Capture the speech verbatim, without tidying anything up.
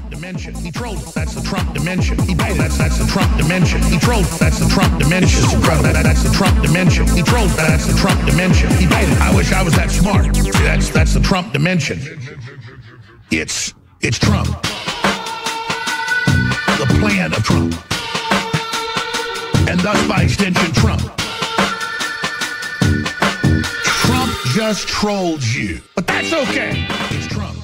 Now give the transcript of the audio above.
Trump dimension. He trolled. That's the Trump dimension. He baited. That's that's the Trump dimension. He trolled. That's the Trump dimension. That, that, that's the Trump dimension. He trolled. That's the Trump dimension. He baited. I wish I was that smart. See, that's that's the Trump dimension. It's it's Trump. The plan of Trump. And thus by extension Trump. Trump just trolled you. But that's okay. It's Trump.